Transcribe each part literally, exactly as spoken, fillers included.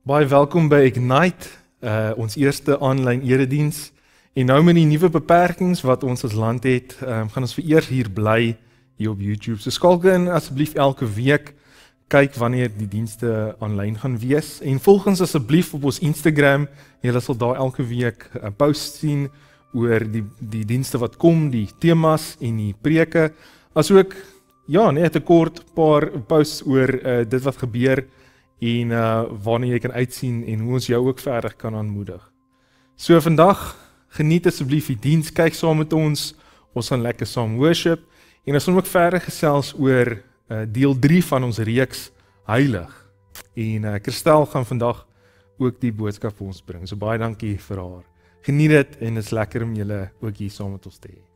Baie welkom by Ignite, uh, ons eerste aanlyn erediens. En nou met die nuwe beperkings wat ons as land het, um, gaan ons vereers hier bly hier op YouTube. So skakel in asseblief elke week, kyk wanneer die dienste aanlyn gaan wees. En volg ons asseblief op ons Instagram. Julle sal daar elke week 'n post sien oor die die dienste wat kom, die temas en die preke. Asook ja, net 'n kort paar posts oor uh, dit wat gebeur en uh, waarna jy kan uitsien en hoe ons jou ook verder kan aanmoedig. So vandag, geniet asseblief die diens, kyk saam met ons, ons gaan lekker saam worship, en ons gaan ook verder gesels oor uh, deel drie van ons reeks Heilig. En uh, Christel gaan vandag ook die boodskap vir ons bring, so baie dankie vir haar. Geniet dit en het is lekker om julle ook hier saam met ons te hê.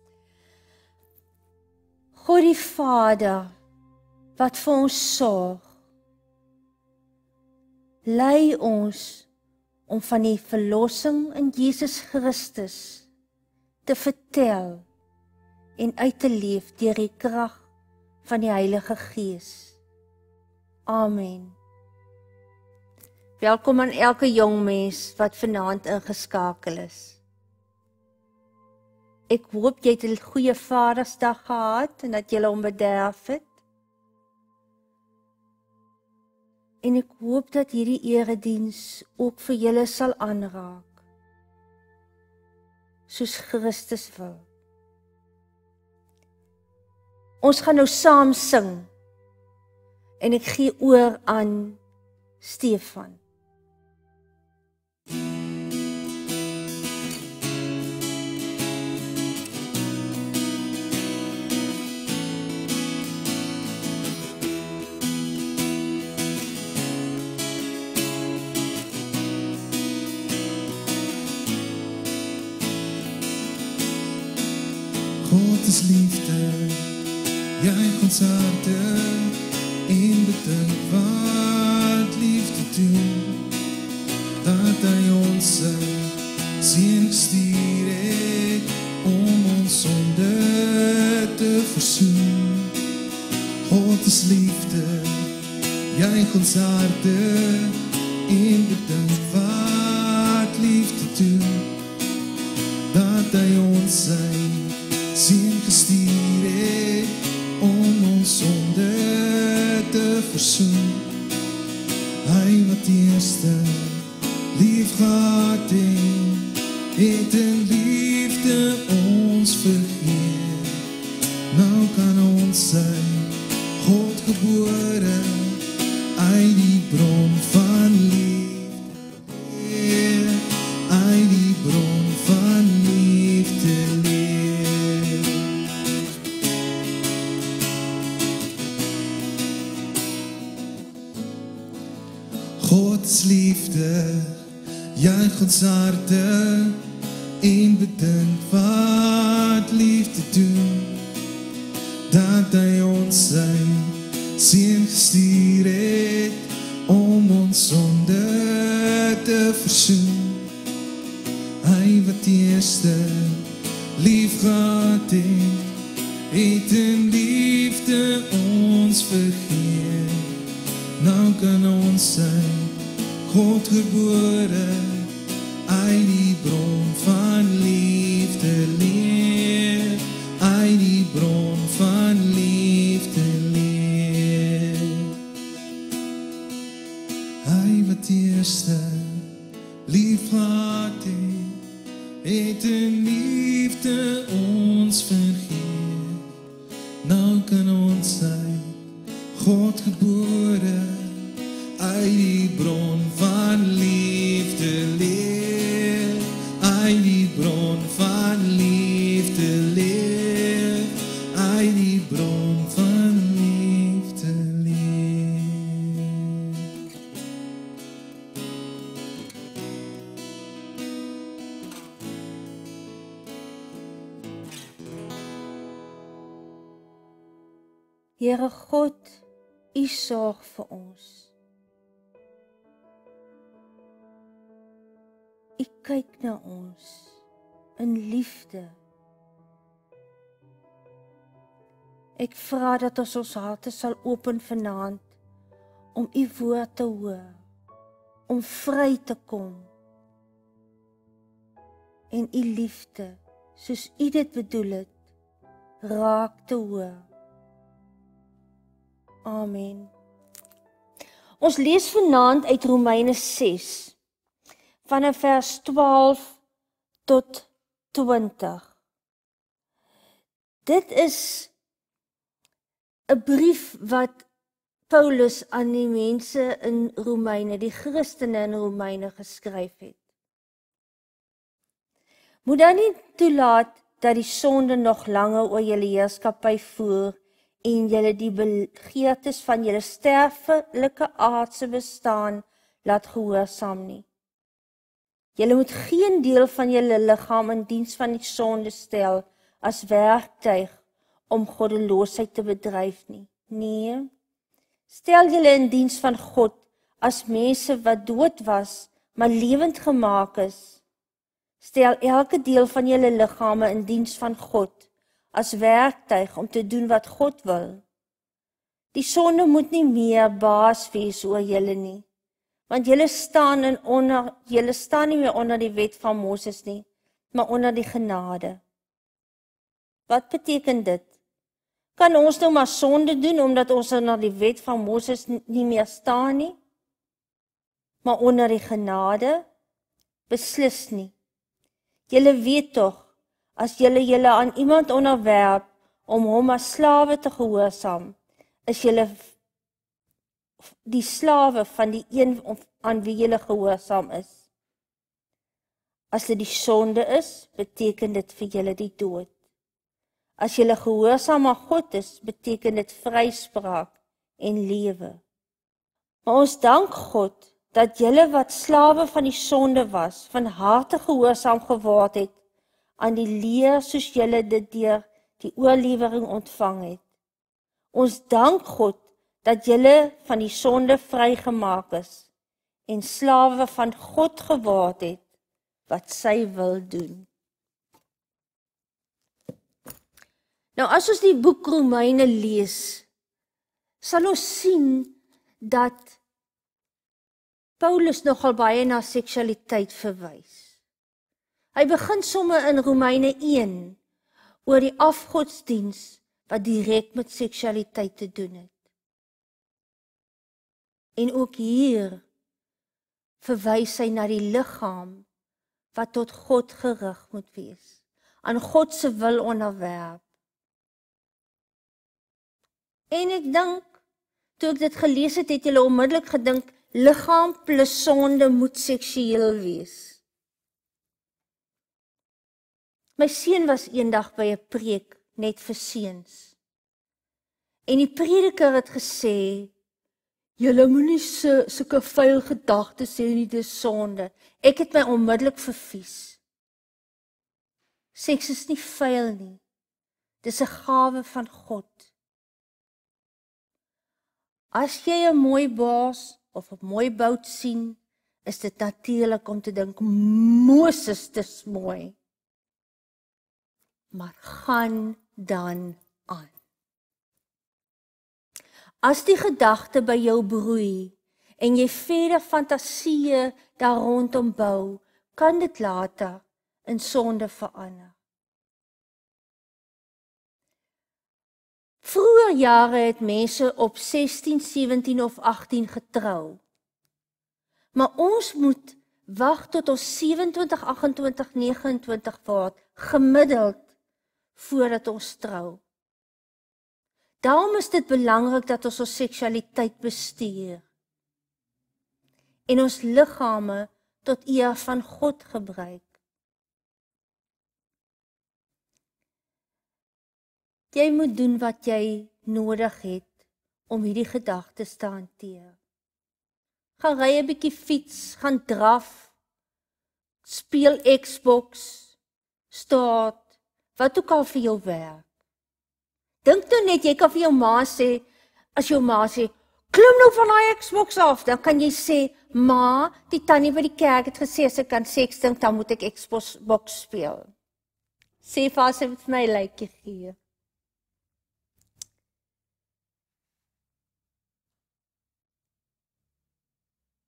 God die Vader, wat vir ons sorg, lei ons om van die verlossing in Jesus Christus te vertel en uit te leef deur die krag van die Heilige Gees. Amen. Welkom aan elke jong mens wat vanaand ingeskakel is. Ek hoop jy het 'n goeie Vadersdag gehad en dat jy hom bederf het. En ek hoop dat hierdie erediens ook vir julle sal aanraak, soos Christus wil. Ons gaan nou saam sing, en ek gee oor aan Stefan. God is liefde, juich ons harte en bedink wat liefde doen, dat hy ons sy seun gestuur het om ons sonde te versoen. God is liefde, juich ons harte en bedink wat liefde doen, dat hy ons sy seun gestuur het om ons sonde te versoen. Hy wat eerste lief gehad het, het in liefde ons vergeet. Nou kan ons sy God gebore uit die bron van liefde leer, uit die bron van liefde leer. Gods liefde, juich ons harte en bedink wat liefde doen, dat hy ons sy seun gestuur het om ons sonde te versoen. Hy wat eerste lief gehad het, het in liefde ons vergeet. Nou kan ons sy God gebore uit die bron van liefde leer, uit die bron van liefde leer. Hy wat eerste lief gehad het, het in liefde ons vergeet. Nou kan ons sy God gebore uit die bron van liefde leer, uit die bron van liefde leer, uit die bron van liefde leer. Here God, U sorg vir ons. U kyk na ons in liefde. Ek vra dat ons ons harte sal open vanaand om U woord te hoor, om vry te kom. En u liefde, soos u dit bedoel het, raak te hoor. Amen. Ons lees vanaand uit Romeine ses, vanaf vers twaalf tot twintig. Dit is 'n brief wat Paulus aan die mense in Romeine, die Christene in Romeine geskryf het. Moet dan nie toelaat dat die sonde nog langer oor julle heerskappy voer en julle die begeertes van julle sterfelike aardse bestaan laat gehoorsaam nie. Julle moet geen deel van julle liggaam in diens van die sonde stel as werktuig om goddeloosheid te bedryf nie. Nee, stel julle in diens van God as mense wat dood was, maar lewend gemaak is. Stel elke deel van julle liggame in diens van God as werktuig om te doen wat God wil. Die sonde moet nie meer baas wees oor julle nie, want julle staan in onder julle staan nie meer onder die wet van Moses nie, maar onder die genade. Wat beteken dit? Kan ons nou maar sonde doen omdat ons onder die wet van Moses nie meer staan nie? Maar onder die genade? Beslis nie. Julle weet tog, as julle julle aan iemand onderwerp om hom as slawe te gehoorsaam, is julle die slawe van die een aan wie julle gehoorsaam is. As dit die sonde is, beteken dit vir julle die dood. As julle gehoorsaam aan God is, beteken dit vryspraak en lewe. Maar ons dank God dat julle wat slawe van die sonde was, van harte gehoorsaam geword het aan die leer soos julle dit deur die oorlewering ontvang het. Ons dank God dat julle van die sonde vrygemaak is en slawe van God geword het wat sy wil doen. Nou as ons die boek Romeine lees, sal ons sien dat Paulus nogal baie na seksualiteit verwys. Hy begin somme in Romeine een oor die afgodsdiens wat direk met seksualiteit te doen het. En ook hier verwys hy na die liggaam wat tot God gerig moet wees, aan God se wil onderwerp. En ek dink, toe ek dit gelees het, het julle onmiddellik gedink, liggaam plus sonde moet seksueel wees. My seun was eendag by 'n preek net vir seuns. En die prediker het gesê, julle moenie so sulke vuil gedagtes hê nie, dis sonde. Ek het my onmiddellik vervies. Seks is nie vuil nie. Dis 'n gawe van God. As jy 'n mooi baas of 'n mooi bout sien, is dit natuurlik om te dink, Moses, dis mooi. Maar gaan dan aan. As die gedagte by jou broei en jy verder fantasieë daar rondom bou, kan dit later in sonde verander. Vroeger jare het mense op sestien, sewentien of agttien getrou. Maar ons moet wag tot ons sewenentwintig, agentwintig, negenentwintig word, gemiddeld, voordat ons trou. Daarom is dit belangrik dat ons ons seksualiteit bestuur en ons liggame tot eer van God gebruik. Jy moet doen wat jy nodig het om hierdie gedagtes te hanteer. Gaan ry 'n bietjie fiets, gaan draf, speel Xbox, staat, wat ook al vir jou werk. Dink nou net, jy kan vir jou ma sê, as jou ma sê, klim nou van die Xbox af, dan kan jy sê, ma, die tannie by die kerk het gesê, as ek kan seks dink, dan moet ek Xbox speel. Sê vir haar, sy het my likeie gee.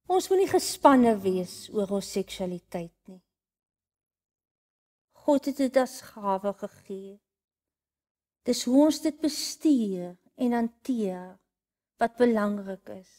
Ons moet nie gespanne wees oor ons seksualiteit nie. God het dit as gawe gegee. Dis hoe ons dit bestuur en hanteer wat belangrik is.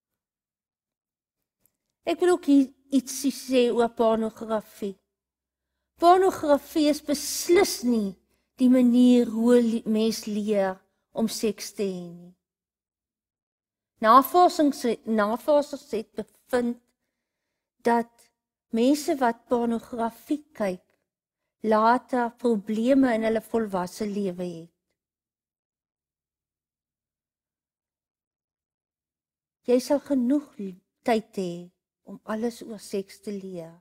Ek wil ook iets sê oor pornografie. Pornografie is beslis nie die manier hoe mens leer om seks te hê nie. Navorsing het, navorsers het bevind dat mense wat pornografie kyk, later probleme in hulle volwasse lewe het. Jy sal genoeg tyd hê om alles oor seks te leer,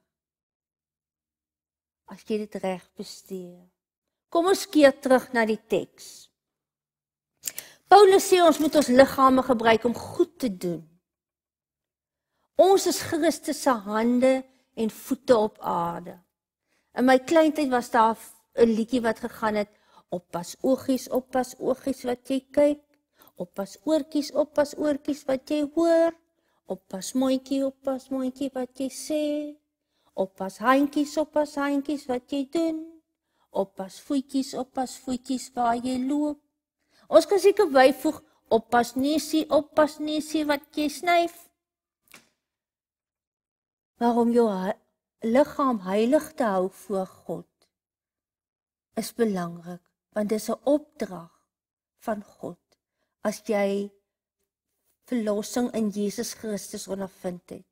as jy dit reg bestuur. Kom ons keer terug na die teks. Paulus sê ons moet ons liggame gebruik om goed te doen. Ons is Christus se hande en voete op aarde. In my kleintyd was daar 'n liedjie wat gegaan het, oppas oogies, oppas oogies wat jy kyk, oppas oortjies, oppas oortjies wat jy hoor, oppas mondjie, oppas mondjie wat jy sê, oppas handjies, oppas handjies wat jy doen, oppas voetjies, oppas voetjies waar jy loop. Ons kan seker byvoeg, oppas neusie, oppas neusie wat jy snyf. Maar om jou liggaam heilig te hou voor God is belangrik, want dit is 'n opdrag van God as jy verlossing in Jesus Christus ondervind het.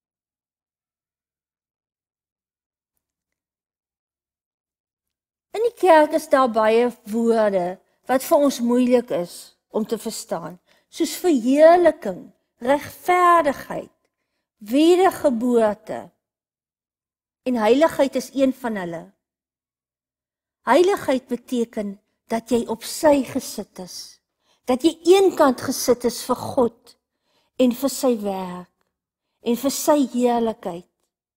In die kerk is daar baie woorde wat vir ons moeilik is om te verstaan, soos verheerliking, regverdigheid, wedergeboorte. En heiligheid is een van hulle. Heiligheid beteken dat jy op sy gesit is, dat jy eenkant gesit is vir God en vir sy werk en vir sy heerlikheid.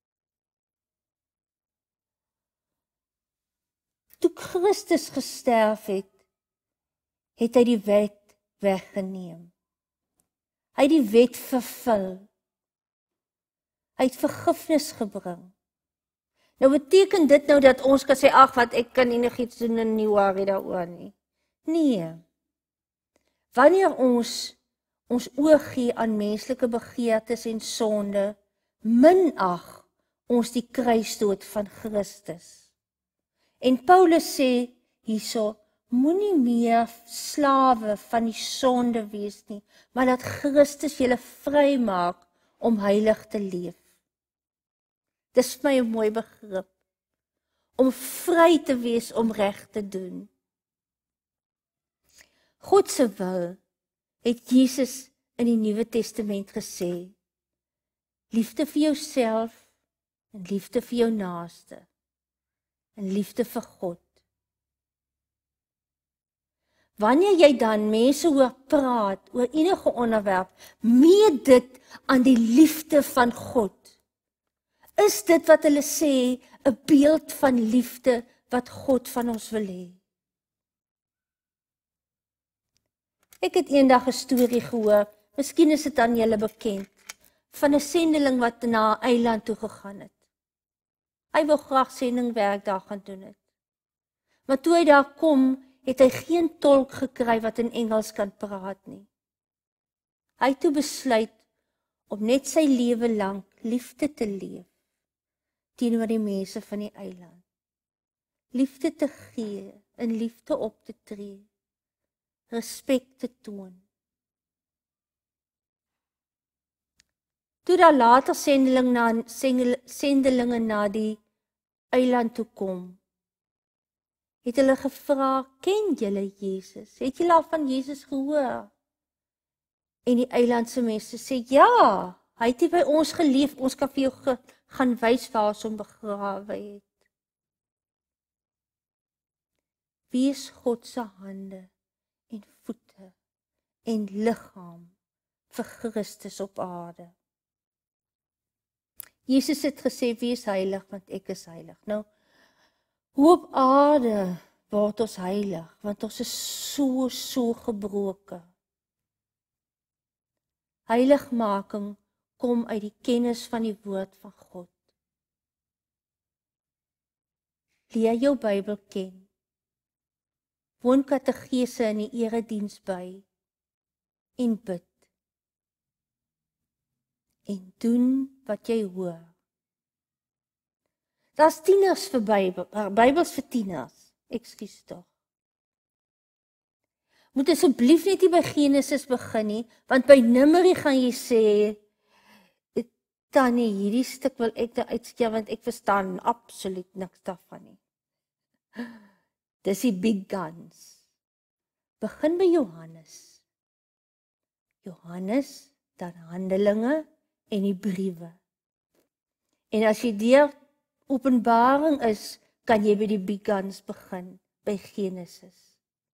Toe Christus gesterf het, het hy die wet weggeneem. Hy het die wet vervul. Hy het vergifnis gebring. Nou beteken dit nou dat ons kan sê, ag wat ek kan enigiets doen en nie worry daaroor nie. Nee. Wanneer ons ons oog gee aan menslike begeertes en sonde, minag ons die kruisdood van Christus. En Paulus sê hierso, moenie meer slawe van die sonde wees nie, maar dat Christus julle vrymaak om heilig te leef. Dis vir my 'n mooi begrip, om vry te wees om reg te doen. God se wil het Jesus in die Nuwe Testament gesê, liefde vir jouself en liefde vir jou naaste en liefde vir God. Wanneer jy dan mense hoor praat oor enige onderwerp, meet dit aan die liefde van God. Is dit wat hulle sê, 'n beeld van liefde wat God van ons wil hê? Ek het eendag 'n storie gehoor, miskien is dit aan julle bekend, van 'n sendeling wat na 'n eiland toe gegaan het. Hy wou graag sendingwerk daar gaan doen het. Maar toe hy daar kom, het hy geen tolk gekry wat in Engels kan praat nie. Hy het toe besluit om net sy lewe lank liefde te leef teenoor die mense van die eiland. Liefde te gee, in liefde op te tree, respek te toon. Toe daar later sendeling na, sendelinge na die eiland toe kom, het hulle gevra, ken julle Jesus? Het julle al van Jesus gehoor? En die eilandse mense sê, ja, hy het hier by ons geleef, ons kan vir jou ge, gaan wys waar ons hom begrawe het. Wie is God se hande en voete en liggaam vir Christus op aarde? Jesus het gesê, wie is heilig, want ek is heilig. Nou, hoe op aarde word ons heilig, want ons is so, so gebroken. Heiligmaking kom uit die kennis van die woord van God. Leer jou Bybel ken. Woon kategese in die erediens by en bid. En doen wat jy hoor. Daar's tieners vir Bybel, Bybels vir tieners. Ekskuus tog. Moet asseblief net nie by Genesis begin nie, want by Numeri gaan jy sê, Tannie, hierdie stuk wil ek daar uitskeer, want ek verstaan absoluut niks daarvan nie. Dis die big guns. Begin by Johannes. Johannes, dan Handelinge en die briewe. En as jy deur Openbaring is, kan jy by die big guns begin, by Genesis.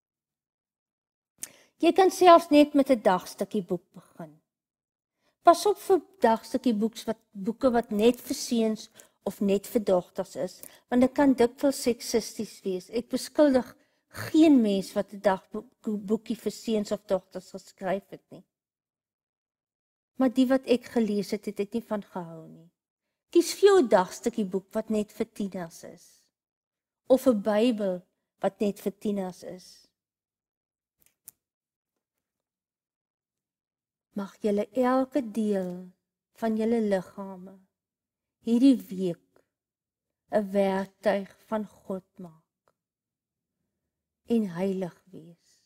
Jy kan selfs net met 'n dagstukkie boek begin. Pas op vir dagstukkie boeke wat boeke wat net vir seuns of net vir dogters is, want dit kan dikwels seksisties wees. Ek beskuldig geen mens wat 'n dagboekie vir seuns of dogters geskryf het nie. Maar die wat ek gelees het, het ek nie van gehou nie. Kies vir jou 'n dagstukkie boek wat net vir tieners is, of 'n Bybel wat net vir tieners is. Mag julle elke deel van julle liggame hierdie week 'n werktuig van God maak en heilig wees.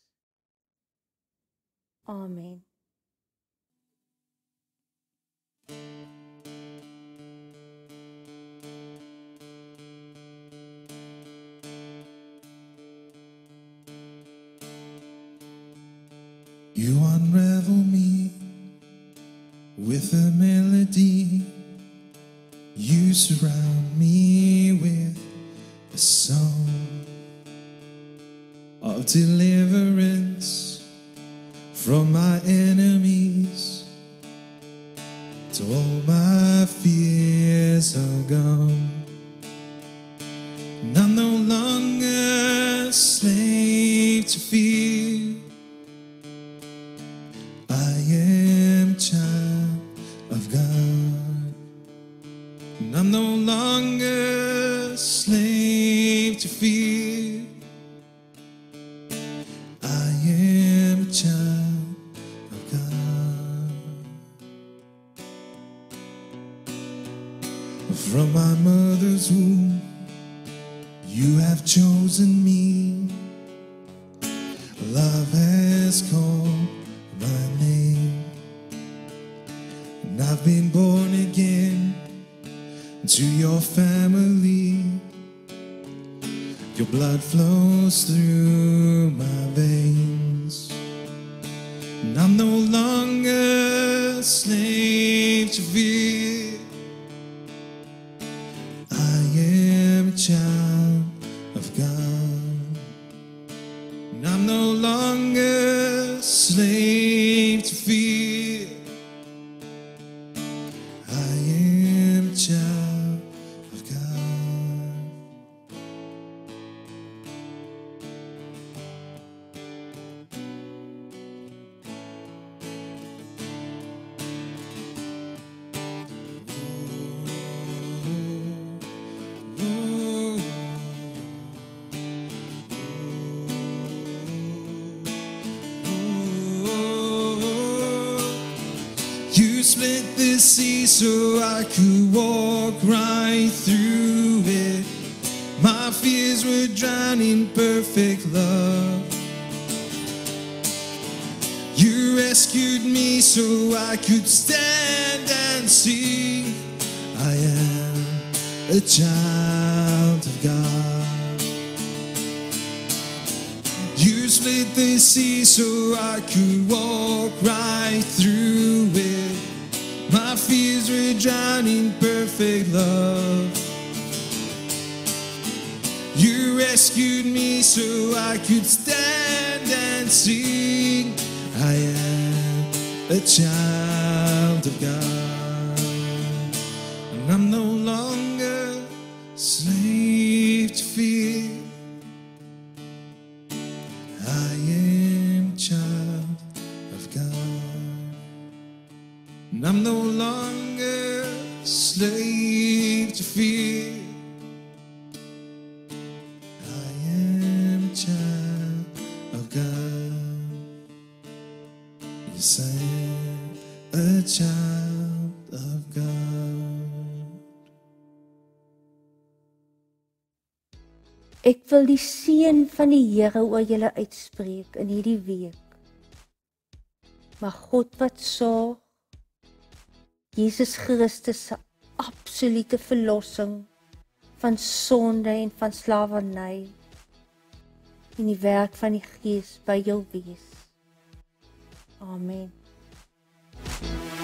Amen. You unravel me with a melody. You surround me with a song of deliverance from my enemies. Till all my fears are gone, and I'm no longer a slave to fear. Child of God, and I'm no longer a slave to fear. I am a child of God. From my mother's womb, you have chosen me. Love has called my name. I've been born again to your family. Your blood flows through my veins, and I'm no longer a slave to fear. I am a child of God, and I'm no longer a slave to fear. Child of God. You split the sea so I could walk right through it. My fears were drowned in perfect love. You rescued me so I could stand and sing. I am a child of God. You split the sea so I could walk right through it. My fears were drowned in perfect love. You rescued me so I could stand and sing. I am a child of God, and I'm no longer a slave to fear. I am a child of God. and I'm no longer a slave to fear. I am a child of God. Yes, I am a child of God. Ek wil die seën van die Here oor julle uitspreek in hierdie week. Maar God wat sorg, Jesus Christus se absolute verlossing van sonde en van slawerny en die werk van die Gees by jou wees. Amen.